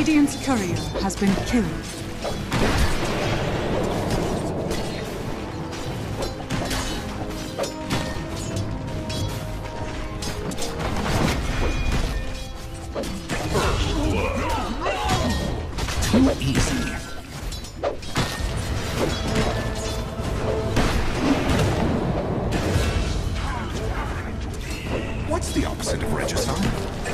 Radiant's courier has been killed. Too easy. What's the opposite of regicide?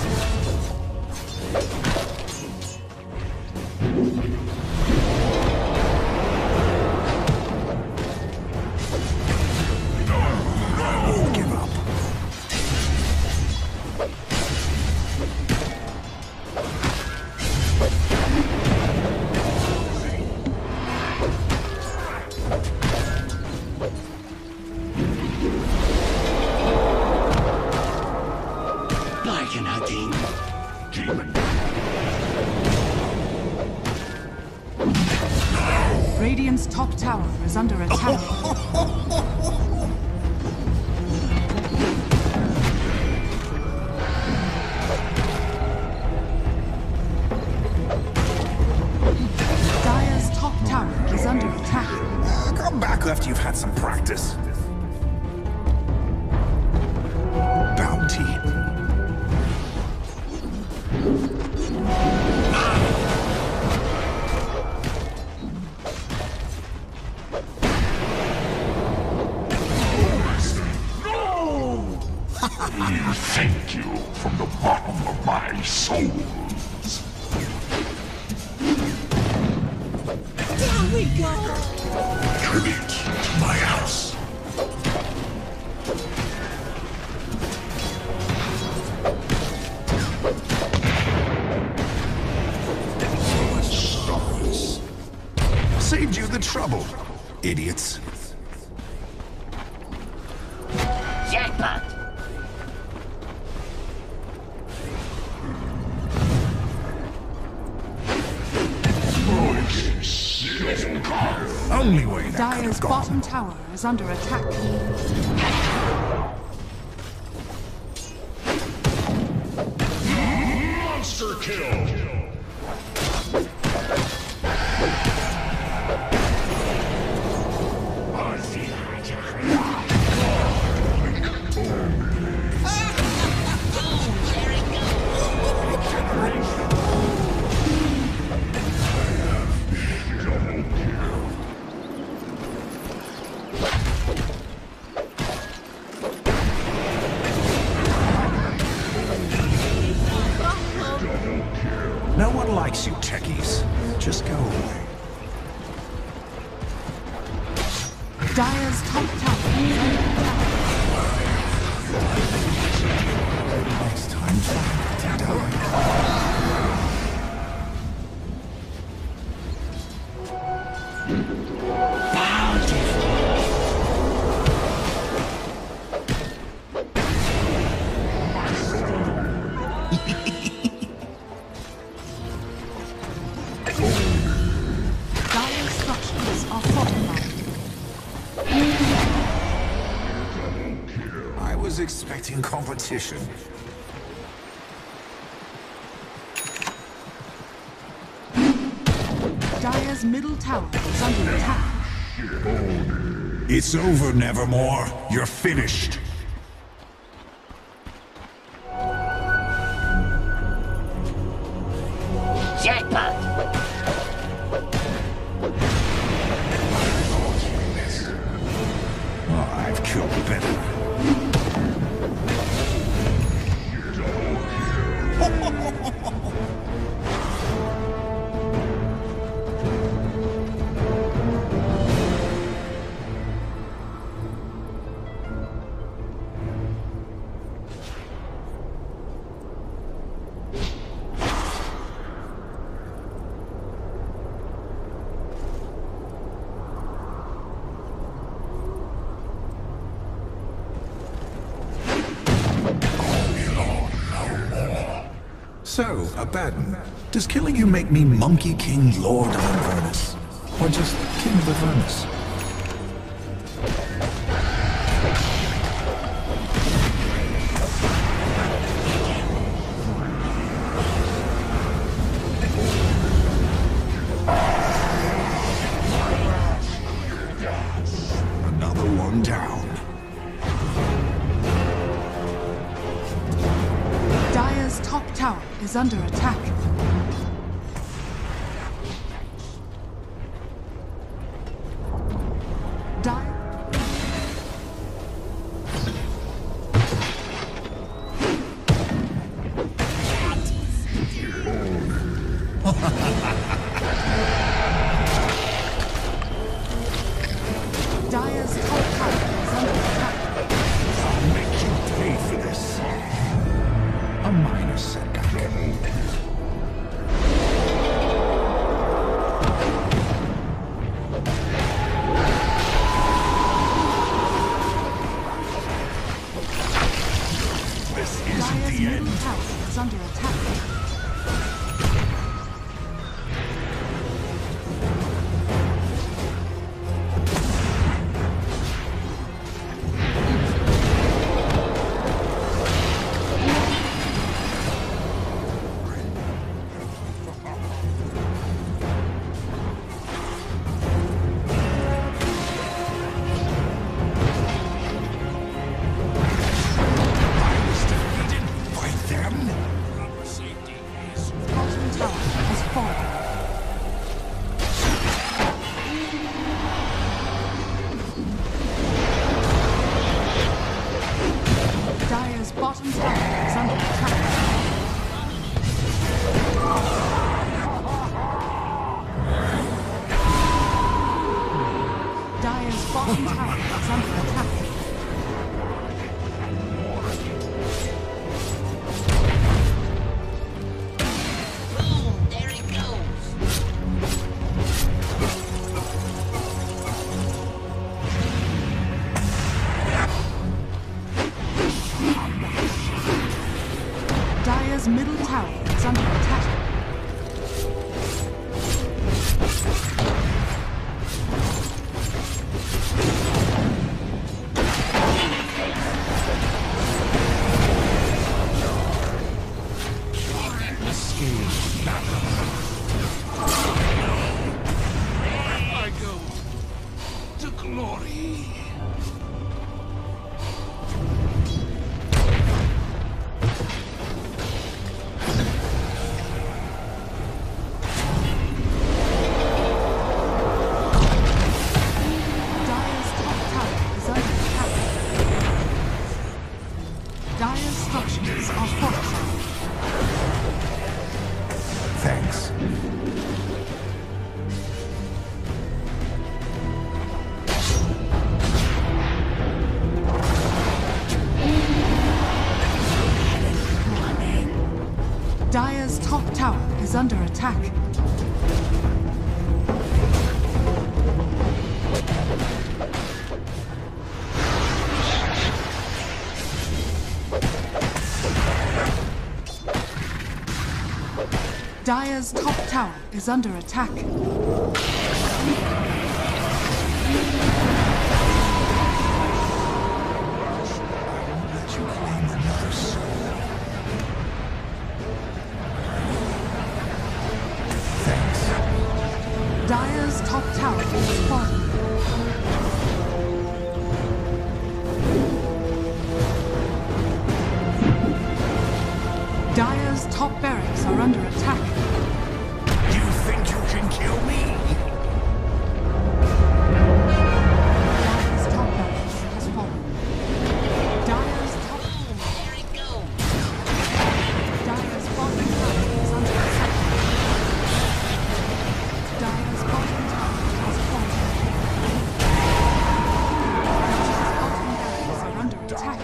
Radiant's top tower is under attack. Dire's top tower is under attack. Come back after you've had some practice. Bounty. Thank you from the bottom of my souls. There we go! Tribute to my house. Stars. Saved you the trouble, idiots. Jackpot! Only way that could Dire's have gone. bottom tower is under attack. Monster kill. No one likes you, techies. Just go away. Dire's top tower is under attack. Next time, try to die. Dire's structures are fortified. I was expecting competition. Dire's middle tower is under attack. It's over, Nevermore. You're finished. Jackpot! Oh, I've killed better. So, Abaddon, does killing you make me Monkey King Lord of Avernus? Or just King of Avernus? is under attack. Dire's top tower is under attack. I'll make you pay for this. A minor setback. This isn't Dire's the middle end. tower is under attack. Bottom tower has fallen. Dire's bottom tower is under attack. Dire's bottom tower is under attack. Boom! There it goes. Dire's middle tower is under attack. I go to glory. Dire's top tower is under attack. Dire's structures are fortified. Thanks. Dire's top tower is under attack. Dire's top tower is under attack. Let you claim another soul. Thanks. Dire's top tower is fallen. Dire's top barracks are under attack. You think you can kill me? Dire's top barracks has fallen. Dire's top Boom! There it goes. Dire's bottom tower is under attack. Dire's bottom tower has fallen. Dire's bottom barracks are under attack.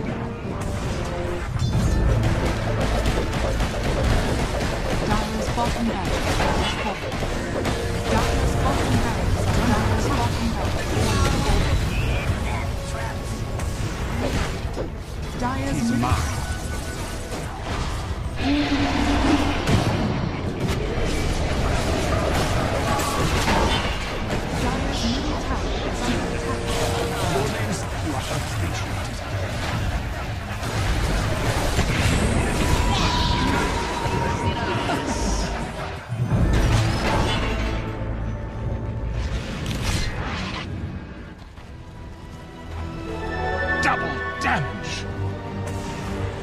Dire's bottom barracks has fallen. Dire's bottom barracks are under attack. Dire's middle Dire's middle tower is under attack. Double damage.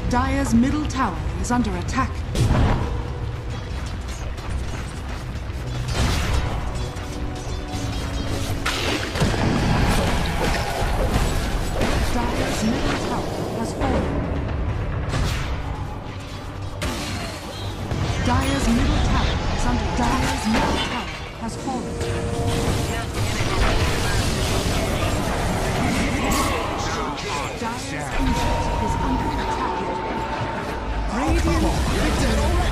Dire's middle tower is under attack. Dire's middle tower has fallen. Dire's middle tower is under Dire's middle tower has fallen. Dire's ancient is under attack. Radiant victory.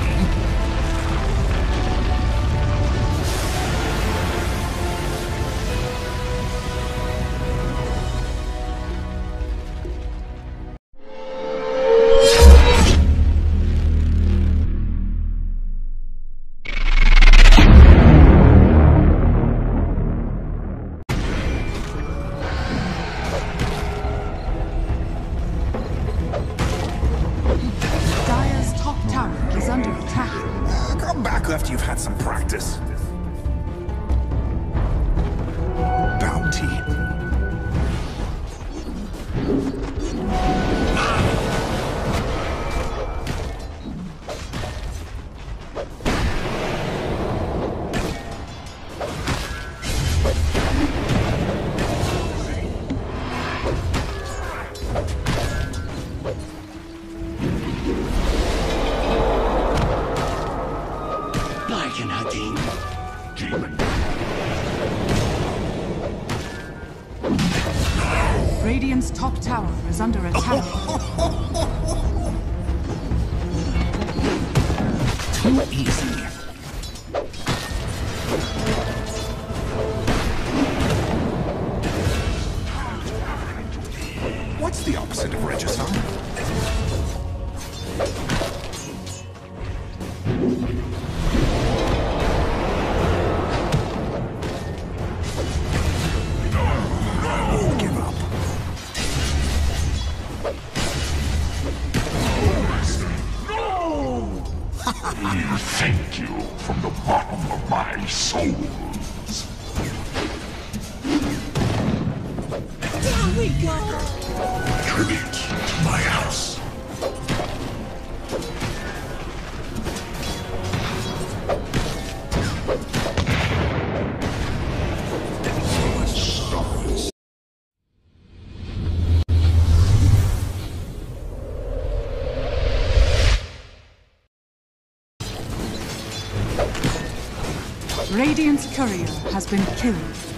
Come back after you've had some practice. Bounty. Demon. Radiant's top tower is under attack. Too easy. What's the opposite of regicide? Thank you from the bottom of my souls. There we go! Tribute to my house. Radiant's courier has been killed.